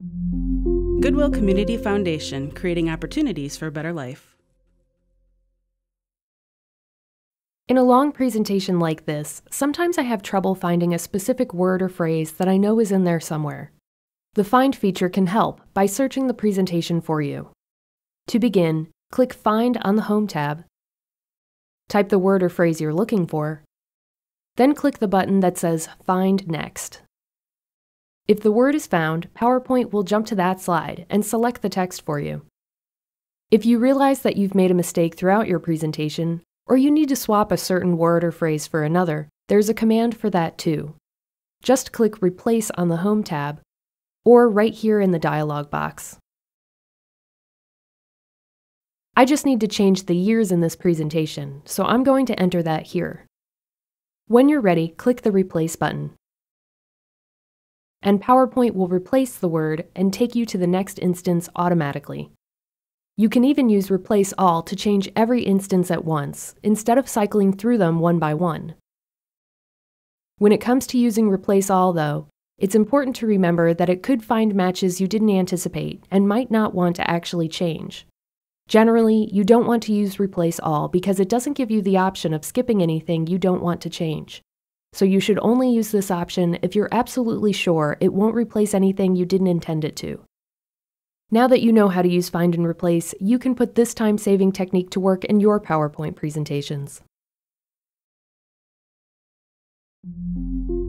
Goodwill Community Foundation, creating opportunities for a better life. In a long presentation like this, sometimes I have trouble finding a specific word or phrase that I know is in there somewhere. The Find feature can help by searching the presentation for you. To begin, click Find on the Home tab, type the word or phrase you're looking for, then click the button that says Find Next. If the word is found, PowerPoint will jump to that slide and select the text for you. If you realize that you've made a mistake throughout your presentation, or you need to swap a certain word or phrase for another, there's a command for that too. Just click Replace on the Home tab, or right here in the dialog box. I just need to change the years in this presentation, so I'm going to enter that here. When you're ready, click the Replace button. And PowerPoint will replace the word and take you to the next instance automatically. You can even use Replace All to change every instance at once, instead of cycling through them one by one. When it comes to using Replace All, though, it's important to remember that it could find matches you didn't anticipate and might not want to actually change. Generally, you don't want to use Replace All because it doesn't give you the option of skipping anything you don't want to change. So you should only use this option if you're absolutely sure it won't replace anything you didn't intend it to. Now that you know how to use Find and Replace, you can put this time-saving technique to work in your PowerPoint presentations.